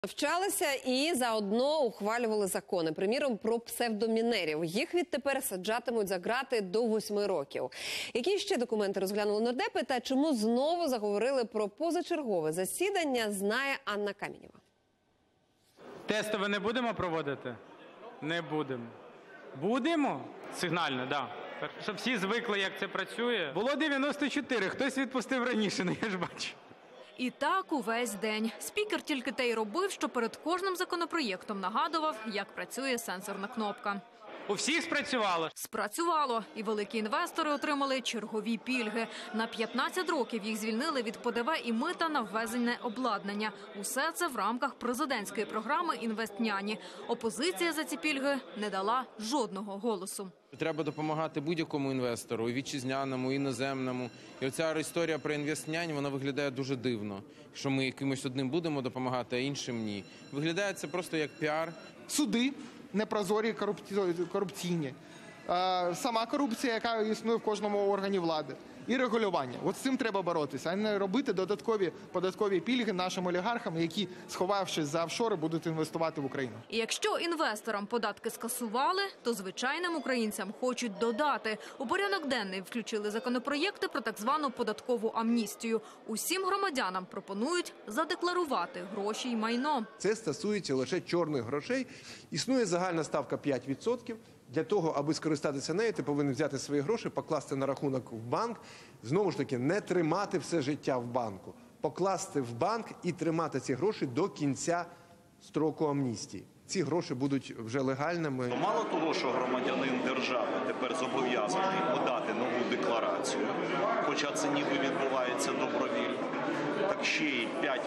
Вчалися і заодно ухвалювали закони. Приміром, про псевдомінерів. Їх відтепер саджатимуть за ґрати до 8 років. Які ще документи розглянули нардепи та чому знову заговорили про позачергове засідання, знає Анна Каменєва. Тестове не будемо проводити? Не будемо. Будемо? Сигнально, так. Да. Щоб всі звикли, як це працює. Було 94, хтось відпустив раніше, я ж бачу. І так увесь день. Спікер тільки те й робив, що перед кожним законопроєктом нагадував, як працює сенсорна кнопка. У всіх спрацювало? Спрацювало. І великі інвестори отримали чергові пільги. На 15 років їх звільнили від ПДВ і мита на ввезене обладнання. Усе це в рамках президентської програми «Інвестняні». Опозиція за ці пільги не дала жодного голосу. Треба допомагати будь-якому інвестору, і вітчизняному, і іноземному. І оця історія про інвестнянь, вона виглядає дуже дивно, що ми якимось одним будемо допомагати, а іншим ні. Виглядає це просто як піар. Суди непрозорі, корупційні. Сама корупція, яка існує в кожному органі влади. І регулювання. От з цим треба боротися, а не робити додаткові податкові пільги нашим олігархам, які, сховавшись за офшори, будуть інвестувати в Україну. І якщо інвесторам податки скасували, то звичайним українцям хочуть додати. У порядок денний включили законопроєкти про так звану податкову амністію. Усім громадянам пропонують задекларувати гроші й майно. Це стосується лише чорних грошей. Існує загальна ставка 5%. Для того, аби скористатися нею, ти повинен взяти свої гроші, покласти на рахунок в банк. Знову ж таки, не тримати все життя в банку. Покласти в банк і тримати ці гроші до кінця строку амністії. Ці гроші будуть вже легальними. Мало того, що громадянин держави тепер зобов'язаний подати нову декларацію, хоча це ніби відбувається добровільно, так ще й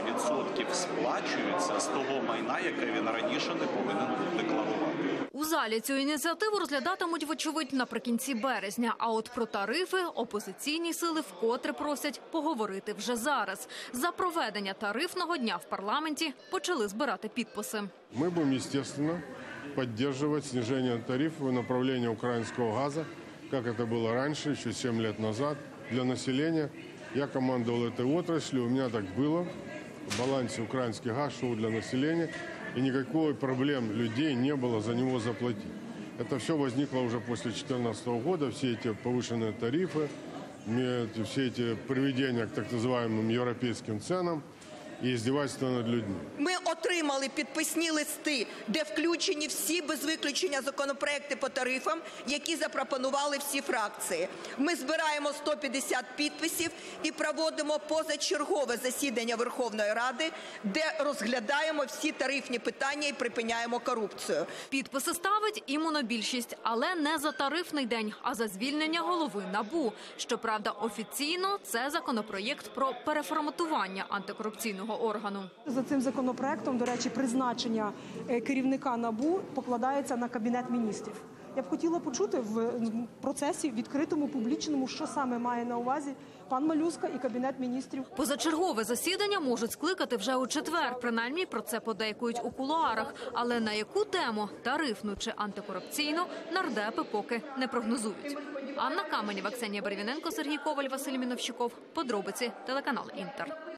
5% сплачуються з того майна, яке він раніше не повинен був декларувати. У залі цю ініціативу розглядатимуть, вочевидь, наприкінці березня. А от про тарифи опозиційні сили вкотре просять поговорити вже зараз. За проведення тарифного дня в парламенті почали збирати підписи. Мы будем, естественно, поддерживать снижение тарифов и направление украинского газа, как это было раньше, еще 7 лет назад, для населения. Я командовал этой отраслью, у меня так было. В балансе украинский газ шел для населения, и никакой проблем людей не было за него заплатить. Это все возникло уже после 2014 года, все эти повышенные тарифы, все эти приведения к так называемым европейским ценам і издевательство над людьми. Ми отримали підписні листи, де включені всі без виключення законопроекти по тарифам, які запропонували всі фракції. Ми збираємо 150 підписів і проводимо позачергове засідання Верховної Ради, де розглядаємо всі тарифні питання і припиняємо корупцію. Підписи ставить і монобільшість, але не за тарифний день, а за звільнення голови НАБУ. Щоправда, офіційно це законопроєкт про переформатування антикорупційного органу. За цим законопроектом, до речі, призначення керівника НАБУ покладається на Кабінет міністрів. Я б хотіла почути в процесі відкритому, публічному, що саме має на увазі пан Малюська і Кабінет міністрів. Позачергове засідання можуть скликати вже у четвер. Принаймні про це подейкують у кулуарах. Але на яку тему – тарифну чи антикорупційну – нардепи поки не прогнозують. Анна Каменєва, Ксенія Барвіненко, Сергій Коваль, Василь Міновщиков. Подробиці, телеканал «Інтер».